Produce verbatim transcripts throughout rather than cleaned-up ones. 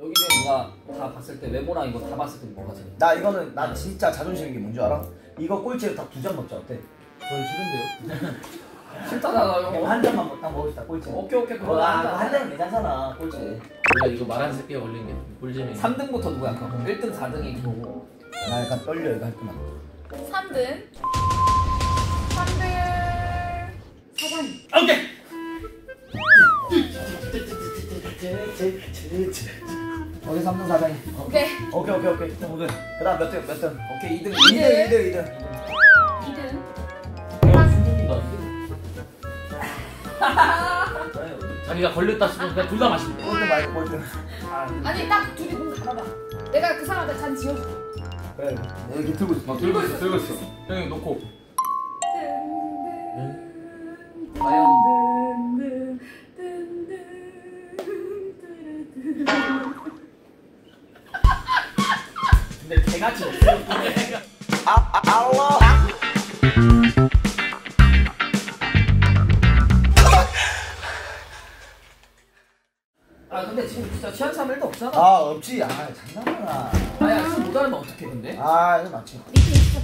여기 중에 누가 다 봤을 때 외모랑 이거 다 봤을 때 뭐가 제일? 나 이거는 나 진짜 자존심인 게 뭔지 알아? 이거 꼴찌로 딱 두 잔 먹자 어때? 저는 싫은데요? 싫다잖아 형. 한 잔만 딱 먹읍시다 꼴찌. 오케이 오케이 그거 아, 한 잔은 괜찮잖아 꼴찌. 우리가 이거 말 한 새끼가 걸린 게 꿀잼이. 삼 등부터 누구야? 그럼 일 등, 사 등이 그거고. 나 약간 떨려 이거 할 때만. 삼 등. 삼 등. 사장. 오케이. 어디 삼 등 사장이. 오케이. 오케이 오케이 오케이. 오케이. 그다음 몇 등 몇 등? 오케이 이 등. 이 등 이 등 이 등. 이 등. 자기가 걸렸다 싶으면 그냥 둘 다 마시면 돼. 꼴등 말고 꼴등. 아니 딱 둘이 몸 갈아봐. 내가 그 사람한테 잔 지워줄게. 그래. 내가 이렇게 들고 있어. 막 들고 있어, 들고 있어. 형이 놓고. 과연 근데 개같이 없어. 아, 아우. 아 근데 지금 진짜 취한 사람 일도 없잖아. 아 없지. 아 장난하나. 아야 술 못하면 어떡해 근데? 아 이거 맞지. 밑에 있어.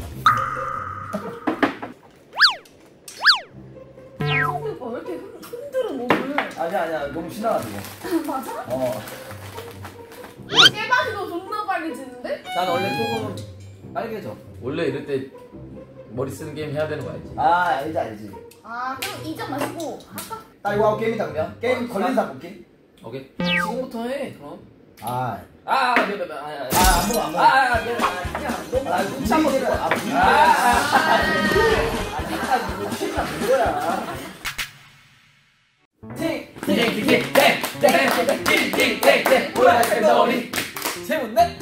성대 오빠 왜 이렇게 흔- 흔들어 몸을? 아니야 아니야 너무 신나가지고. 맞아? 어. 깨박이도 존나 빨개지는데? 난 원래 조금 빨개져. 원래 이럴 때 머리 쓰는 게임 해야 되는 거 알지? 아 알지 알지. 아 그럼 이 점 마시고 할까? 나 이거 하고 게임이다 그냥. 게임 걸린 사람 볼게. 오케이. 지금부터 해 그럼. 아. 아 미안 미안 미안. 아야. 아, 안 먹어, 안 먹어. 아, 아, 미안, 미안. 그냥 너무 아, 눈치 한번 분위기를- 보고. 아, 분위기를- 아, 아, 아, 아, 진짜 이거 진짜 뭐야? 땡땡땡땡땡땡땡땡땡땡 뭐야 이 머리 재밌네?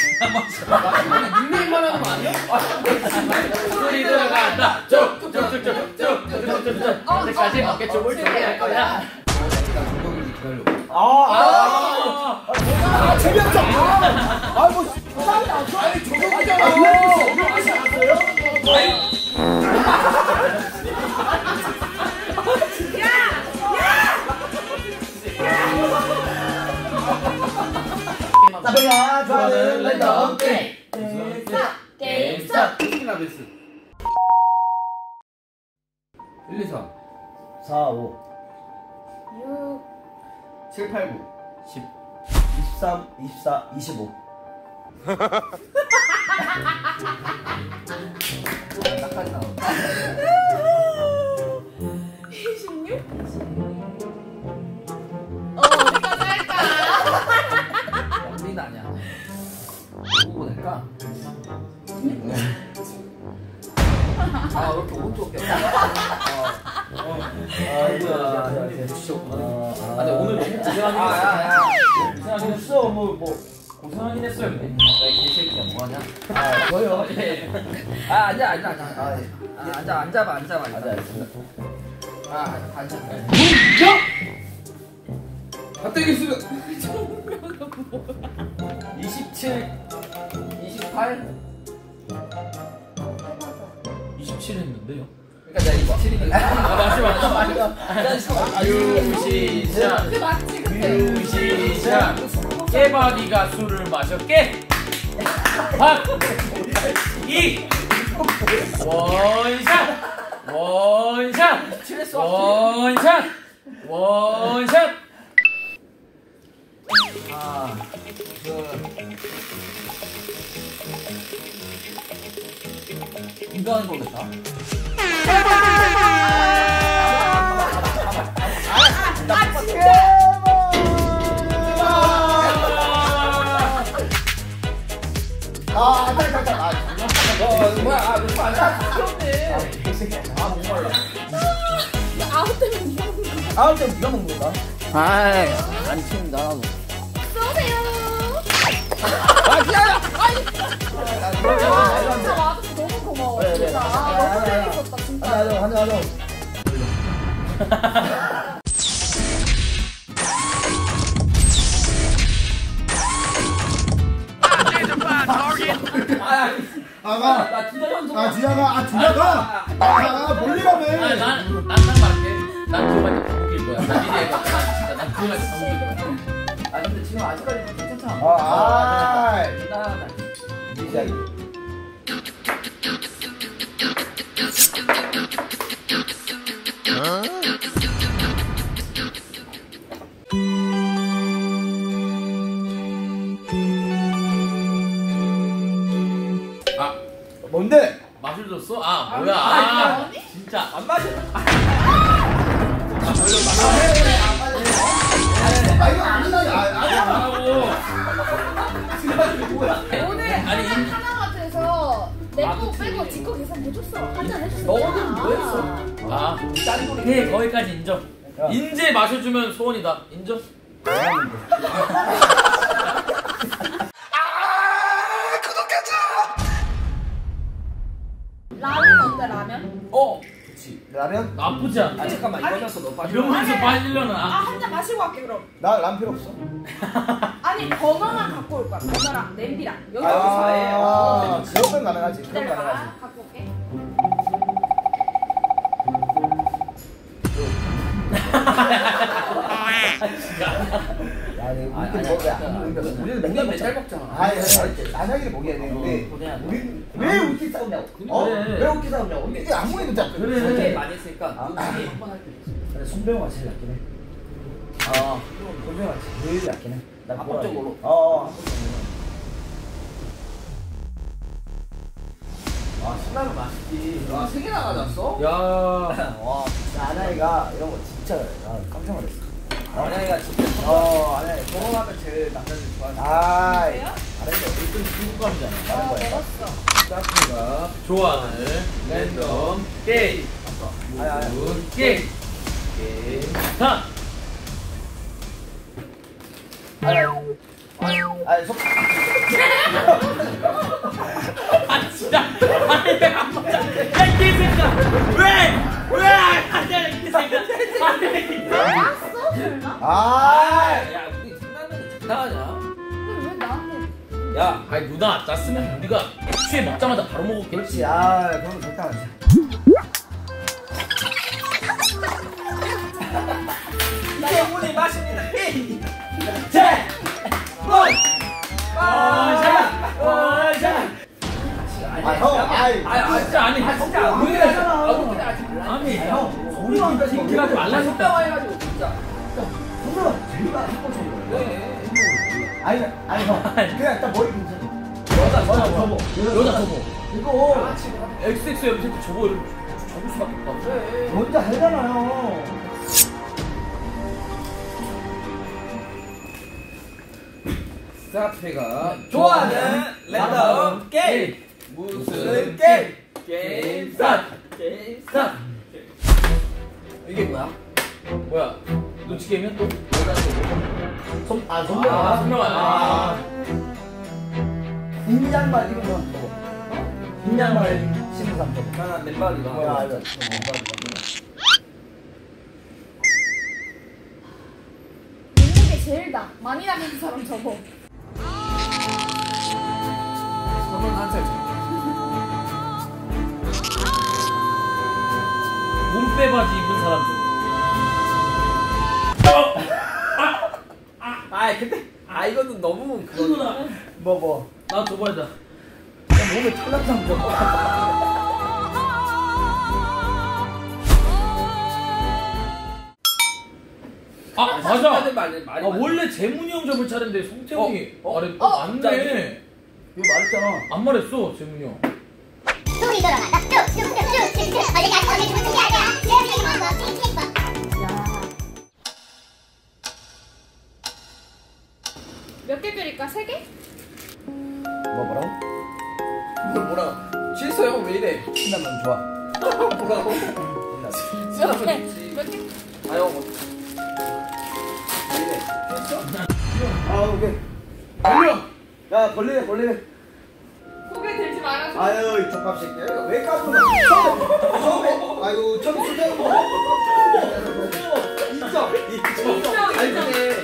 닉네임만 하는 거 아니야? 소리 들어간다. 쭉쭉쭉쭉쭉쭉쭉쭉쭉. 언제까지 어깨쪽을 준비할 거야? 아, 아, 아, 아, 재미없어. 아, 아, 뭐, 싸움이 안 쳐. 아니, 조용히잖아. 하지 않았어요? 나비가 좋아하는 랜덤 게임. 게임 스탑. 게임이나 베스 일, 이, 삼, 사, 오, 육. 칠, 팔, 구, 십 이십삼, 이십사, 이십오. 딱까지 나온다. 이십육? 어 어디까지 할까? 우리는 아니야. 누구 될까? 아, 왜 이렇게 오른쪽 어깨? 아이고야, 아, 근데 오늘 너무 고생하긴 아, 야, 야. 했어. 고생하긴 했어. 뭐, 뭐 고생하긴 했어요. 근데. 야, 이 새끼야 뭐하냐? 아, 저요. 아, 앉아, 앉아, 앉아. 아, 예. 아, 앉아, 앉아봐, 앉아봐. 맞아, 알겠습니다. 아, 앉아. 갑자기 수가. 이십칠, 이십팔. 이십칠 했는데요. 그러니까 내가 이십칠이니까. 아 맞지 맞지. 유시작. 그게 맞지 그때. 유시작. 깨박이가 술을 마셔 깨. 박. 이. 원샷. 원샷. 칠했어. 원샷. 원샷. 아, 그 인간한 거겠다. 아, 빨리, 빨리, 빨리. 아, 어, 뭐야? 아, 이거 안 사. 귀엽네. 아, 목말라. 아무 때문에 이러는 거. 다음 때 네가 먹는 거다. 아이, 안 치운다 나도. 쏘세요. 아, 기다려. 아 진짜 와줘서 너무 고마워. 그래, 그래. 진짜. 아, 너무 재밌었다 진짜. 하나, 하나, 하나. 아, 아가, 나 진짜 연속. 아, 지나가, 아, 지나가. 아, 멀리 가네. 아니 난난딱 말할게. 난 그거만 다 웃길 거야. 나 미래에 나 진짜 난 그거만 다 웃길 거야. 아, 근데 지금 아직까지 괜찮잖아. 아, 나 진짜. 아 뭔데? 맛을 줬어? 아 뭐야? 아, 아 아니? 진짜 안 마셔. 아, 이거 안 한다니. 아, 아, 하고 오늘 아니, 하나 이- 하나마트에서 내 거 빼고 지거 계산 해줬어. 한잔 해줬어. 너는 뭐 했어? 아 짠돌이. 오케이 거기까지 인정. 야. 인제 마셔주면 소원이다. 인정? 라면 어때 라면? 어. 그렇지. 라면? 나쁘지 않아. 아 잠깐만 이거면서 너 빠져. 이러면서 아니, 빠지려나? 아 한 잔 마시고 갈게 그럼. 나 라면 필요 없어. 아니 버너만 갖고 올 거야. 버너랑 냄비랑 여기 아, 여기서 해. 아, 어. 그러면 가능하지. 그럼 가능하지. 기다려봐. 갖고 올게. 야, 네, 아, 우리들 아니야, 먹어. 진짜. 우리는 맨날 맨날 맨날 먹잖아. 먹잖아. 아니, 아니, 나장이를 먹여야 되는데. 어, 보내야 돼. 우리 왜 우리 싸우냐고? 어? 그래. 왜 우리 싸우냐고? 이게 아무 일도 없잖아. 그래. 그렇게 많이 했으니까 아. 눈치 한번 할게. 그래, 손병호가 제일 낫긴 해. 아. 손병호가 제일 낫긴 해. 나 합법적으로? 어, 어, 합법적으로. 아 신라면 맛있지. 아 세 개나 가져왔어? 야 와. 아나이가 이런 거 진짜 나 깜짝 놀랐어. 아나이가 진짜 어, 아나이. 결혼하면 제일 남자들 좋아하는. 아, 그래요? 아나이가 일등 중국 감이잖아. 다른 어 거야. 먹었어. 스타프가 좋아하는 랜덤 게임. 아니, 아니. 무슨 게임? 게임 스타트. 아니, 아니, 속. 아 진짜 아니 내가 안 맞아. 야이 개새끼야 왜왜 아니야 이 개새끼야 아니 알았어 설마? 아, 야 우리 장난은 장난하냐? 근데 왜 나한테? 야. 아니 누나 짰으면 우리가 애초에 먹자마자 바로 먹었겠지. 그렇지. 아, 그럼 절대 안 하지. 이게 문이 마십니다. 제. 문. 원샷 원샷. 아, 형, 아이. 아 진짜 아니 아 진짜 우리 우리가 하잖아. 아 우리가 아직 몰라. 아니 형, 우리 진짜 징크하지 말라 손 했다. 해가지고 진짜. 형수가 제일 합법적으로. 왜? 아니, 아니, 형. 그냥 딱 머리 괜찮아. 여자 여자 저거 접어. 여자 저거 이거 엑스엑스 염색 저거 이렇게 접을 수밖에 없다. 왜? 먼저 하잖아요. 스타프가 좋아하는 랜덤 게임. 무슨 게임? 게임 스타트. 게임 스타트. 이게 뭐야? 뭐야 눈치 게임이야 또? 손, 아, 아, 손명아. 손명아. 아. 흰 양말 입은 사람 저거. 흰 양말 신은 사람 저거. 나는 맨발이다. 뭐야, 알아. 먹는 게 제일 나. 많이 나가는 사람 저거. 서른한 살 정도. 몸빼 바지 입은 사람 중. 아 근데 아 이거는 너무 그거. 누나 뭐, 뭐. 나 줘봐야. 야, 몸에 털난 저거. 아 맞아. 사람들 많이 많이. 아 원래 재문이 형 접을 차례인데 송태형이 어? 어? 말해. 어? 어, 맞네. 이거 말했잖아. 안 말했어 재문이 형. 손이 돌아간다 쭉쭉쭉쭉쭉 어디까지 어디 주는 게 아니야 제일 먼저 핑핑 몇 개 끓일까? 세 개? 뭐, 뭐라고? 이거 뭐라? 실수 형 왜 이래? 신라면 좋아. 뭐라고? 몇 개? 몇 개? 아형 뭐? 왜 이래? 아, 오케이. 걸려! 야, 걸리네, 걸리네. 고개 들지 말아줘. 아유, 이 족밥 새끼야. 이거 왜 까부나? 처음에, 처음에, 아이고, 처음에 수다는 거. 인정. 인정, 아니 인정. 근데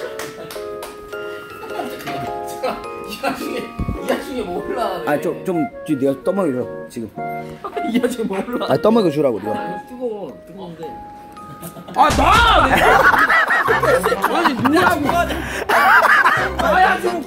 이 와중에 이 와중에 몰라. 아, 좀, 좀, 뒤 내가 떠먹여 줘, 지금. 이 와중에 몰라. 아, 떠먹여 주라고, 내가. 아, 뜨거워 뜨거운데. 아 나! 아니 누구라고? 아야 지금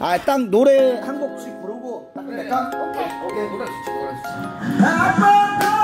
아, 딱 노래 한 곡씩 부르고 딱 끝낼까? 오케이. 오케이 노래 좋지 노래 좋지. 아빠